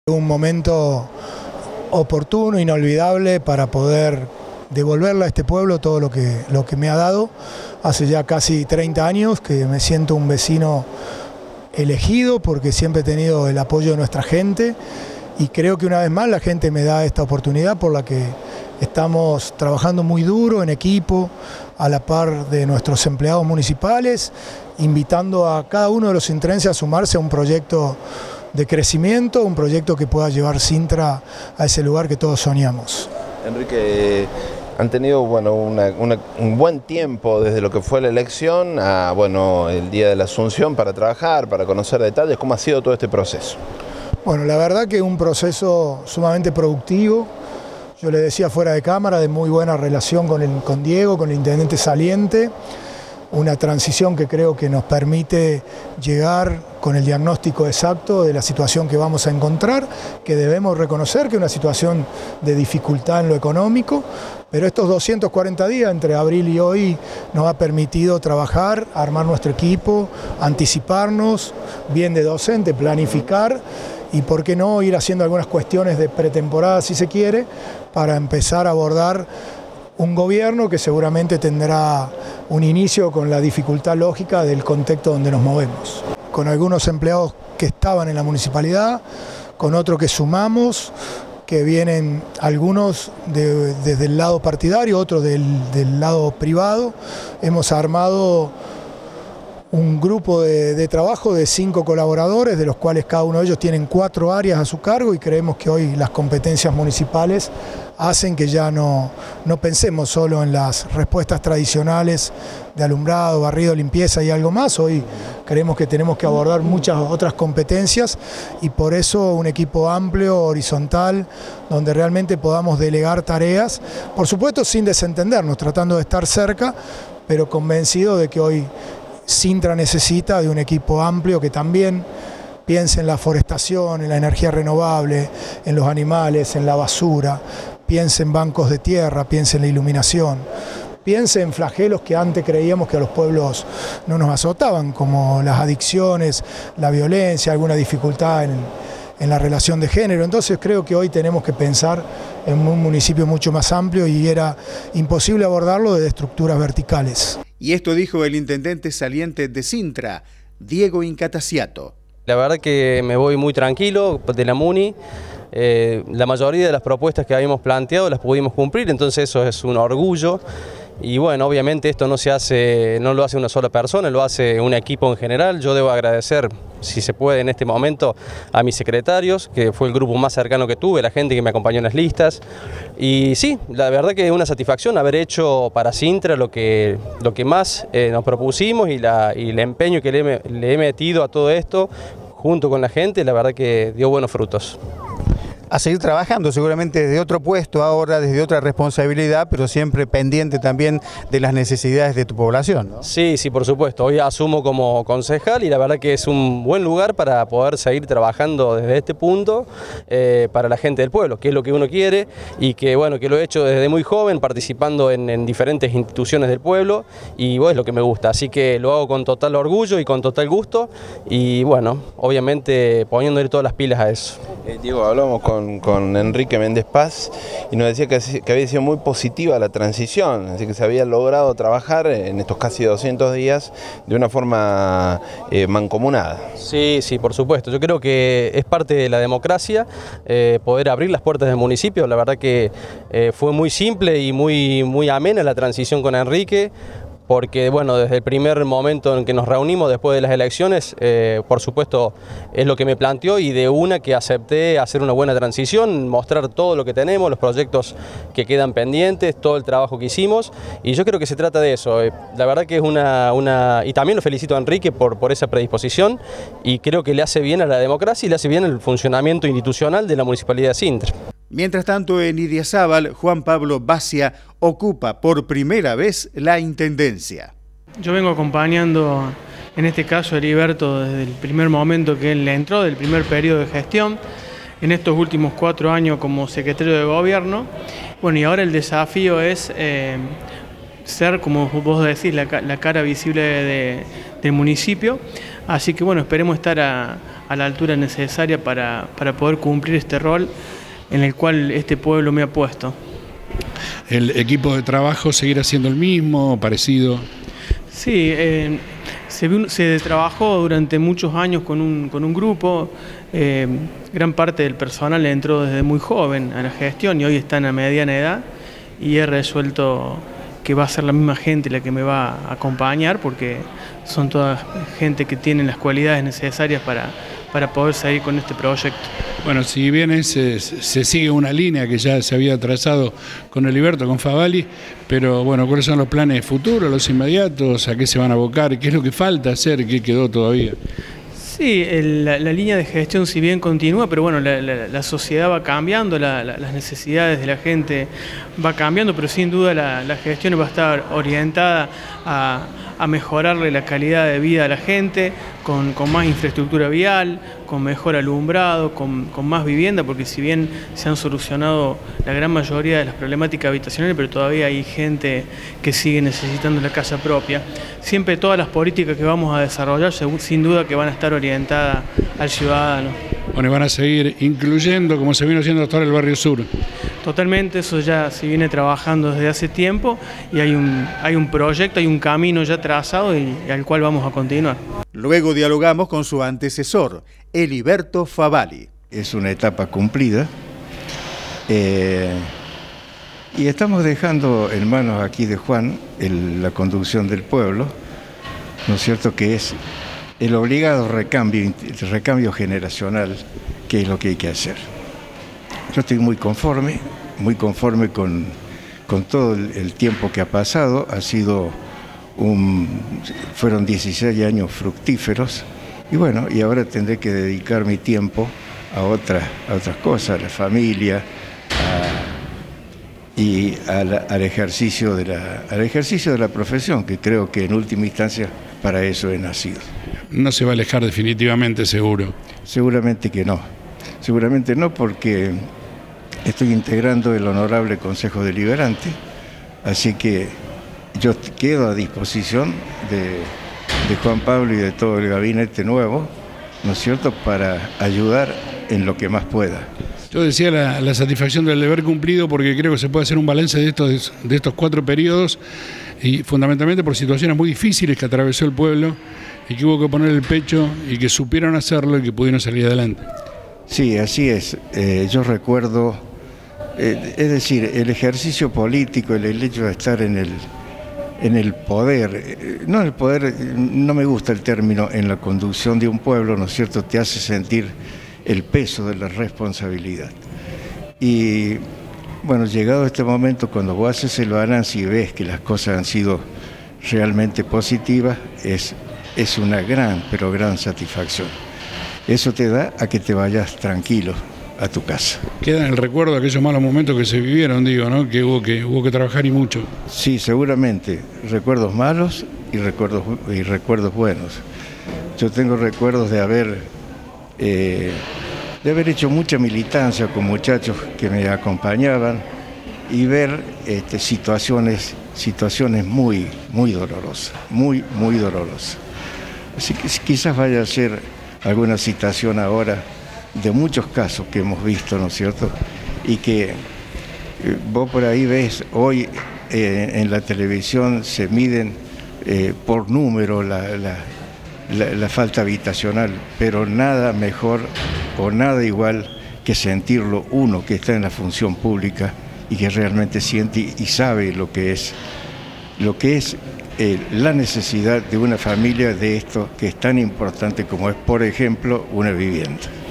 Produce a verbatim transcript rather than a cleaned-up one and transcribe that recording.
Un momento oportuno, inolvidable para poder devolverle a este pueblo todo lo que, lo que me ha dado. Hace ya casi treinta años que me siento un vecino elegido porque siempre he tenido el apoyo de nuestra gente y creo que una vez más la gente me da esta oportunidad por la que estamos trabajando muy duro en equipo, a la par de nuestros empleados municipales, invitando a cada uno de los sintrenses a sumarse a un proyecto de crecimiento, un proyecto que pueda llevar Cintra a ese lugar que todos soñamos. Enrique, han tenido bueno, una, una, un buen tiempo desde lo que fue la elección a bueno, el día de la Asunción para trabajar, para conocer detalles. ¿Cómo ha sido todo este proceso? Bueno, la verdad que es un proceso sumamente productivo. Yo le decía fuera de cámara, de muy buena relación con, el, con Diego, con el intendente saliente. Una transición que creo que nos permite llegar con el diagnóstico exacto de la situación que vamos a encontrar, que debemos reconocer que es una situación de dificultad en lo económico, pero estos doscientos cuarenta días entre abril y hoy nos ha permitido trabajar, armar nuestro equipo, anticiparnos, bien de docente, planificar y por qué no ir haciendo algunas cuestiones de pretemporada si se quiere, para empezar a abordar un gobierno que seguramente tendrá un inicio con la dificultad lógica del contexto donde nos movemos. Con algunos empleados que estaban en la municipalidad, con otros que sumamos, que vienen algunos de, desde el lado partidario, otros del, del lado privado. Hemos armado un grupo de, de trabajo de cinco colaboradores, de los cuales cada uno de ellos tienen cuatro áreas a su cargo y creemos que hoy las competencias municipales hacen que ya no, no pensemos solo en las respuestas tradicionales de alumbrado, barrido, limpieza y algo más. Hoy creemos que tenemos que abordar muchas otras competencias y por eso un equipo amplio, horizontal, donde realmente podamos delegar tareas, por supuesto sin desentendernos, tratando de estar cerca, pero convencido de que hoy Cintra necesita de un equipo amplio que también piense en la forestación, en la energía renovable, en los animales, en la basura, piense en bancos de tierra, piense en la iluminación, piense en flagelos que antes creíamos que a los pueblos no nos azotaban, como las adicciones, la violencia, alguna dificultad en, en la relación de género. Entonces creo que hoy tenemos que pensar en un municipio mucho más amplio y era imposible abordarlo desde estructuras verticales. Y esto dijo el intendente saliente de Cintra, Diego Incataciato. La verdad que me voy muy tranquilo de la Muni. Eh, la mayoría de las propuestas que habíamos planteado las pudimos cumplir, entonces eso es un orgullo. Y bueno, obviamente esto no se hace, no lo hace una sola persona, lo hace un equipo en general. Yo debo agradecer, si se puede en este momento, a mis secretarios, que fue el grupo más cercano que tuve, la gente que me acompañó en las listas. Y sí, la verdad que es una satisfacción haber hecho para Cintra lo que, lo que más eh, nos propusimos y, la, y el empeño que le, le he metido a todo esto, junto con la gente, la verdad que dio buenos frutos. A seguir trabajando seguramente desde otro puesto ahora, desde otra responsabilidad, pero siempre pendiente también de las necesidades de tu población, ¿no? Sí, sí, por supuesto. Hoy asumo como concejal y la verdad que es un buen lugar para poder seguir trabajando desde este punto eh, para la gente del pueblo, que es lo que uno quiere y que bueno, que lo he hecho desde muy joven, participando en, en diferentes instituciones del pueblo y bueno, es lo que me gusta. Así que lo hago con total orgullo y con total gusto y bueno, obviamente poniéndole todas las pilas a eso. Eh, Diego, hablamos con con Enrique Méndez Paz y nos decía que, que había sido muy positiva la transición, así que se había logrado trabajar en estos casi doscientos días de una forma eh, mancomunada. Sí, sí, por supuesto. Yo creo que es parte de la democracia eh, poder abrir las puertas del municipio. La verdad que eh, fue muy simple y muy, muy amena la transición con Enrique. Porque bueno, desde el primer momento en que nos reunimos después de las elecciones, eh, por supuesto es lo que me planteó y de una que acepté hacer una buena transición, mostrar todo lo que tenemos, los proyectos que quedan pendientes, todo el trabajo que hicimos y yo creo que se trata de eso. La verdad que es una... una y también lo felicito a Enrique por, por esa predisposición y creo que le hace bien a la democracia y le hace bien el funcionamiento institucional de la Municipalidad de Cintra. Mientras tanto, en Idiazábal, Juan Pablo Bacia ocupa por primera vez la intendencia. Yo vengo acompañando, en este caso, a Heriberto desde el primer momento que él entró, del primer periodo de gestión, en estos últimos cuatro años como secretario de gobierno. Bueno, y ahora el desafío es eh, ser, como vos decís, la, la cara visible de, del municipio. Así que bueno, esperemos estar a, a la altura necesaria para, para poder cumplir este rol en el cual este pueblo me ha puesto. ¿El equipo de trabajo seguirá siendo el mismo, parecido? Sí, eh, se, se trabajó durante muchos años con un, con un grupo, eh, gran parte del personal entró desde muy joven a la gestión y hoy están a mediana edad, y he resuelto que va a ser la misma gente la que me va a acompañar, porque son toda gente que tiene las cualidades necesarias para, para poder seguir con este proyecto. Bueno, si bien es, se sigue una línea que ya se había trazado con Heriberto, con Favali, pero bueno, ¿cuáles son los planes futuros, los inmediatos? ¿A qué se van a abocar? ¿Qué es lo que falta hacer? ¿Qué quedó todavía? Sí, el, la, la línea de gestión si bien continúa, pero bueno, la, la, la sociedad va cambiando, la, la, las necesidades de la gente va cambiando, pero sin duda la, la gestión va a estar orientada a, a mejorarle la calidad de vida a la gente, con, con más infraestructura vial, con mejor alumbrado, con, con más vivienda, porque si bien se han solucionado la gran mayoría de las problemáticas habitacionales, pero todavía hay gente que sigue necesitando la casa propia. Siempre todas las políticas que vamos a desarrollar, sin duda que van a estar orientadas al ciudadano. Bueno, y van a seguir incluyendo, como se vino haciendo hasta ahora, el barrio sur. Totalmente, eso ya se viene trabajando desde hace tiempo y hay un, hay un proyecto, hay un camino ya trazado y, y al cual vamos a continuar. Luego dialogamos con su antecesor, Heriberto Favali. Es una etapa cumplida eh, y estamos dejando en manos aquí de Juan el, la conducción del pueblo, ¿no es cierto?, que es el obligado recambio, recambio generacional, que es lo que hay que hacer. Yo estoy muy conforme, muy conforme con, con todo el, el tiempo que ha pasado. Ha sido un, fueron dieciséis años fructíferos y bueno, y ahora tendré que dedicar mi tiempo a, otra, a otras cosas, a la familia a, y a la, al, ejercicio de la, al ejercicio de la profesión, que creo que en última instancia para eso he nacido. No se va a alejar definitivamente, seguro. Seguramente que no, seguramente no, porque estoy integrando el Honorable Consejo Deliberante, así que yo quedo a disposición de, de Juan Pablo y de todo el gabinete nuevo, ¿no es cierto?, para ayudar en lo que más pueda. Yo decía la, la satisfacción del deber cumplido, porque creo que se puede hacer un balance de estos, de estos cuatro periodos, y fundamentalmente por situaciones muy difíciles que atravesó el pueblo y que hubo que poner el pecho y que supieron hacerlo y que pudieron salir adelante. Sí, así es. Eh, yo recuerdo, eh, es decir, el ejercicio político, el, el hecho de estar en el, en el poder, eh, no en el poder, no me gusta el término, en la conducción de un pueblo, ¿no es cierto?, te hace sentir el peso de la responsabilidad. Y bueno, llegado este momento, cuando vos haces el balance y ves que las cosas han sido realmente positivas, es, es una gran, pero gran satisfacción. Eso te da a que te vayas tranquilo a tu casa. Queda en el recuerdo de aquellos malos momentos que se vivieron, digo, ¿no?, que hubo que, hubo que trabajar y mucho. Sí, seguramente, recuerdos malos y recuerdos, y recuerdos buenos. Yo tengo recuerdos de haber... Eh, de haber hecho mucha militancia con muchachos que me acompañaban y ver este, situaciones, situaciones muy, muy dolorosas, muy, muy dolorosas. Así que quizás vaya a ser alguna citación ahora de muchos casos que hemos visto, ¿no es cierto? Y que eh, vos por ahí ves, hoy eh, en la televisión se miden eh, por número la, la La, la falta habitacional, pero nada mejor o nada igual que sentirlo uno que está en la función pública y que realmente siente y sabe lo que es, lo que es eh, la necesidad de una familia de esto que es tan importante como es, por ejemplo, una vivienda.